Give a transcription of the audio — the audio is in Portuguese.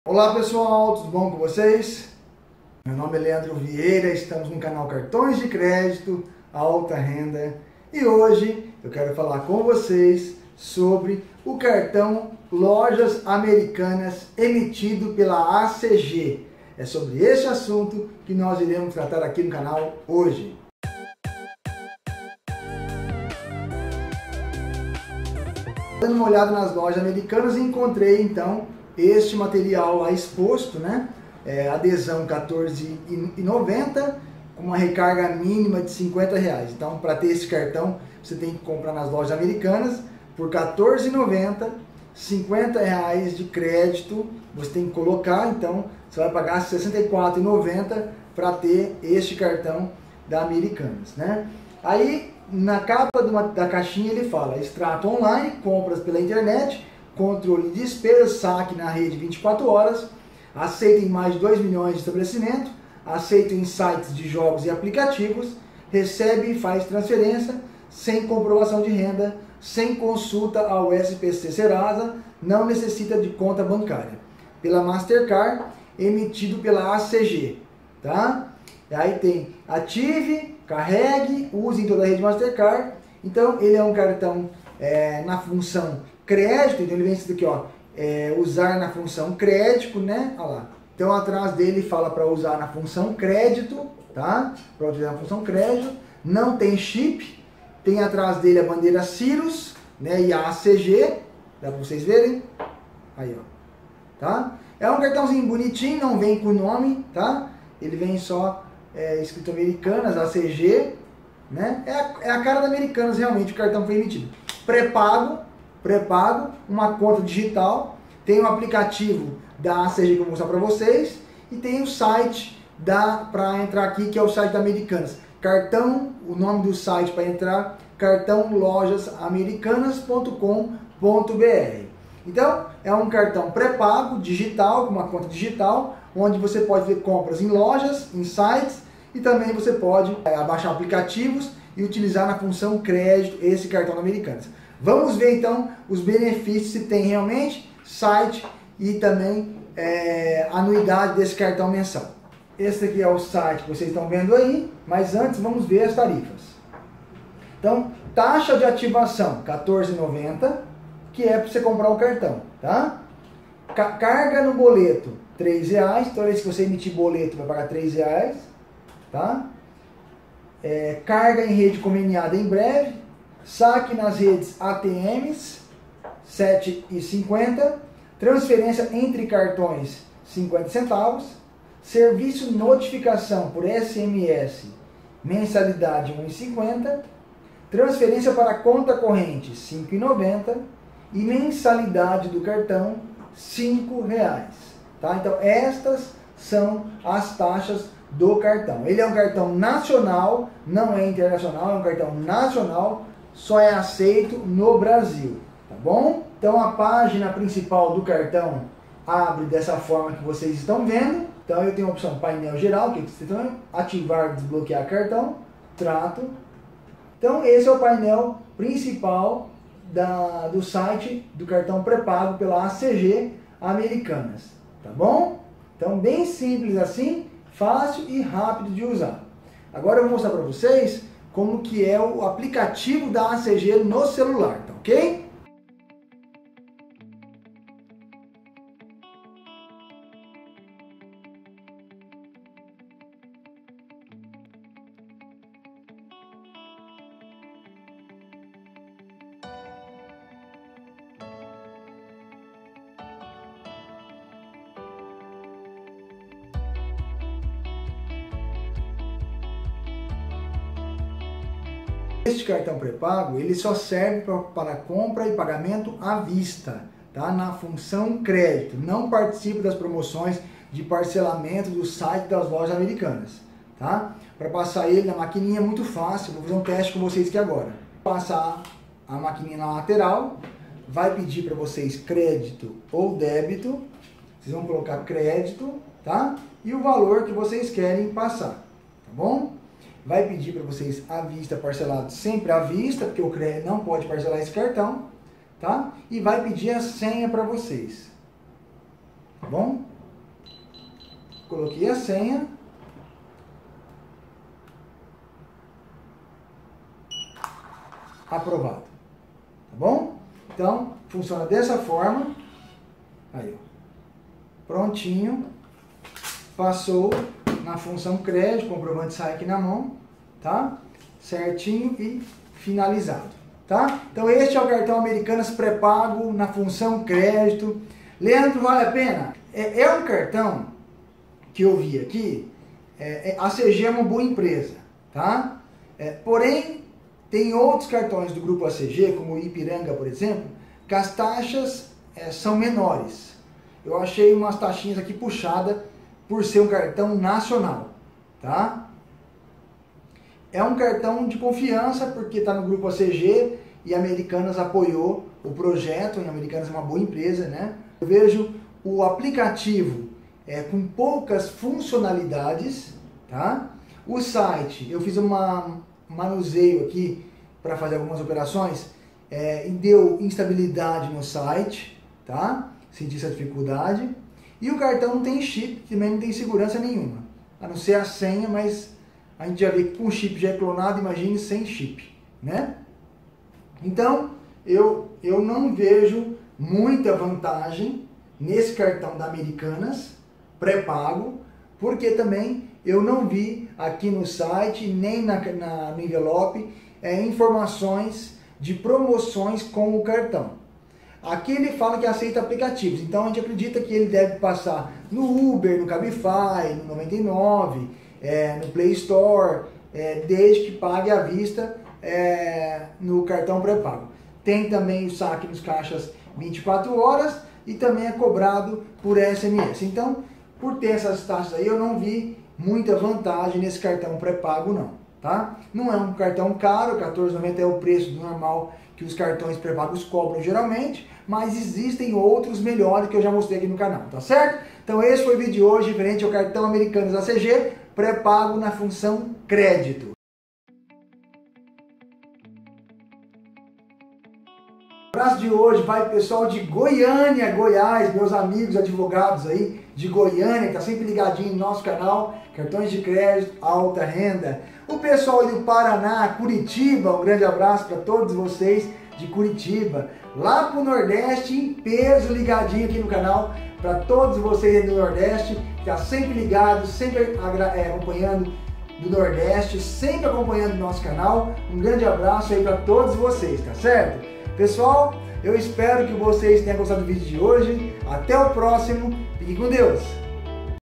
Olá pessoal, tudo bom com vocês? Meu nome é Leandro Vieira, estamos no canal Cartões de Crédito Alta Renda e hoje eu quero falar com vocês sobre o cartão Lojas Americanas emitido pela ACG. É sobre esse assunto que nós iremos tratar aqui no canal hoje. Dando uma olhada nas lojas americanas, encontrei então este material lá exposto, né? Adesão R$14,90 com uma recarga mínima de R$50. Então, para ter esse cartão, você tem que comprar nas lojas americanas por R$14,90, R$50 de crédito. Você tem que colocar, então você vai pagar R$64,90 para ter este cartão da Americanas, né? Aí na capa da caixinha ele fala: extrato online, compras pela internet, controle de despesas, saque na rede 24 horas, aceita em mais de 2 milhões de estabelecimentos, aceita em sites de jogos e aplicativos, recebe e faz transferência, sem comprovação de renda, sem consulta ao SPC Serasa, não necessita de conta bancária. Pela Mastercard, emitido pela ACG, tá? Aí tem ative, carregue, use em toda a rede Mastercard. Então ele é um cartão na função crédito, então ele vem isso aqui, ó, usar na função crédito, né? Olha lá. Então atrás dele fala para usar na função crédito, tá? Para utilizar na função crédito. Não tem chip, tem atrás dele a bandeira Cirrus, né? E a ACG, dá para vocês verem? Aí, ó, tá? É um cartãozinho bonitinho, não vem com nome, tá? Ele vem só escrito Americanas, ACG, né? É a cara da Americanas realmente, o cartão foi emitido. Pré-pago, uma conta digital, tem um aplicativo da ACG que eu vou mostrar para vocês e tem o site para entrar aqui, que é o site da Americanas. Cartão, o nome do site para entrar, cartãolojasamericanas.com.br. Então, é um cartão pré-pago, digital, com uma conta digital, onde você pode ver compras em lojas, em sites, e também você pode baixar aplicativos e utilizar na função crédito esse cartão da Americanas. Vamos ver então os benefícios, se tem realmente, site e também anuidade desse cartão mensal. Esse aqui é o site que vocês estão vendo aí, mas antes vamos ver as tarifas. Então, taxa de ativação R$14,90, que é para você comprar o cartão, tá? Carga no boleto R$3, toda vez que você emitir boleto vai pagar R$3, tá? Carga em rede conveniada em breve, saque nas redes ATMs R$7,50, transferência entre cartões 50 centavos, serviço notificação por SMS, mensalidade R$1,50, transferência para conta corrente R$5,90 e mensalidade do cartão R$5, tá? Então estas são as taxas do cartão. Ele é um cartão nacional, não é internacional, é um cartão nacional, só é aceito no Brasil, tá bom? Então a página principal do cartão abre dessa forma que vocês estão vendo. Então eu tenho a opção painel geral, que vocês estão vendo, ativar, desbloquear cartão, trato. Então esse é o painel principal do site do cartão pré-pago pela ACG Americanas, tá bom? Então bem simples assim, fácil e rápido de usar. Agora eu vou mostrar para vocês como que é o aplicativo da ACG no celular, tá ok? Este cartão pré-pago, ele só serve para compra e pagamento à vista, tá? Na função crédito. Não participa das promoções de parcelamento do site das lojas americanas, tá? Para passar ele na maquininha é muito fácil. Vou fazer um teste com vocês aqui agora. Passar a maquininha na lateral, vai pedir para vocês crédito ou débito. Vocês vão colocar crédito, tá? E o valor que vocês querem passar, tá bom? Vai pedir para vocês à vista, parcelado sempre à vista, porque o crédito não pode parcelar esse cartão, tá? E vai pedir a senha para vocês, tá bom? coloquei a senha. Aprovado. Tá bom? Então, funciona dessa forma. Aí, ó. Prontinho. Passou na função crédito, comprovante sai aqui na mão, tá? Certinho e finalizado, tá? Então este é o cartão Americanas pré-pago na função crédito. Leandro, vale a pena? É um cartão que eu vi aqui, a ACG é uma boa empresa, tá? Porém, tem outros cartões do grupo ACG, como o Ipiranga, por exemplo, que as taxas são menores. Eu achei umas taxinhas aqui puxadas por ser um cartão nacional, tá? É um cartão de confiança porque está no grupo ACG e a Americanas apoiou o projeto, e a Americanas é uma boa empresa, né? Eu vejo o aplicativo com poucas funcionalidades, tá? O site, eu fiz um manuseio aqui para fazer algumas operações e deu instabilidade no site, tá? Senti essa dificuldade. E o cartão não tem chip, também não tem segurança nenhuma, a não ser a senha, mas a gente já vê que com o chip já é clonado, imagine sem chip, né? Então, eu não vejo muita vantagem nesse cartão da Americanas, pré-pago, porque também eu não vi aqui no site, nem no envelope, informações de promoções com o cartão. Aqui ele fala que aceita aplicativos, então a gente acredita que ele deve passar no Uber, no Cabify, no 99, no Play Store, desde que pague à vista no cartão pré-pago. Tem também o saque nos caixas 24 horas e também é cobrado por SMS. Então, por ter essas taxas aí, eu não vi muita vantagem nesse cartão pré-pago não, tá? Não é um cartão caro, R$14,90 é o preço normal que os cartões pré-pagos cobram geralmente, mas existem outros melhores que eu já mostrei aqui no canal, tá certo? Então esse foi o vídeo de hoje referente ao cartão Americanas ACG pré-pago na função crédito. O abraço de hoje vai pro pessoal de Goiânia, Goiás, meus amigos advogados aí de Goiânia, que tá sempre ligadinho no nosso canal, cartões de crédito, alta renda. O pessoal do Paraná, Curitiba, um grande abraço para todos vocês de Curitiba. Lá pro Nordeste, em peso, ligadinho aqui no canal, para todos vocês do Nordeste, que tá sempre ligado, sempre acompanhando do Nordeste, sempre acompanhando o nosso canal. Um grande abraço aí para todos vocês, tá certo? Pessoal, eu espero que vocês tenham gostado do vídeo de hoje. Até o próximo. Fique com Deus.